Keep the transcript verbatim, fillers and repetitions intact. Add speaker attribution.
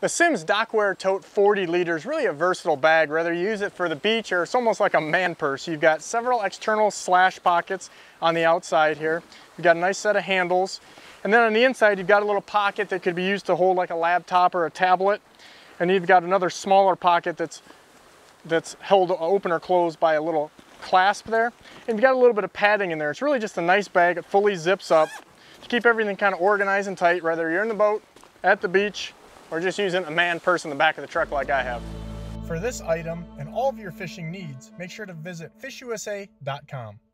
Speaker 1: The Simms Dockwear Tote forty liter is really a versatile bag, whether you use it for the beach or it's almost like a man purse. You've got several external slash pockets on the outside here. You've got a nice set of handles. And then on the inside, you've got a little pocket that could be used to hold like a laptop or a tablet. And you've got another smaller pocket that's, that's held open or closed by a little clasp there. And you've got a little bit of padding in there. It's really just a nice bag. It fully zips up to keep everything kind of organized and tight, whether you're in the boat, at the beach, or just using a man purse in the back of the truck like I have. For this item and all of your fishing needs, make sure to visit fish U S A dot com.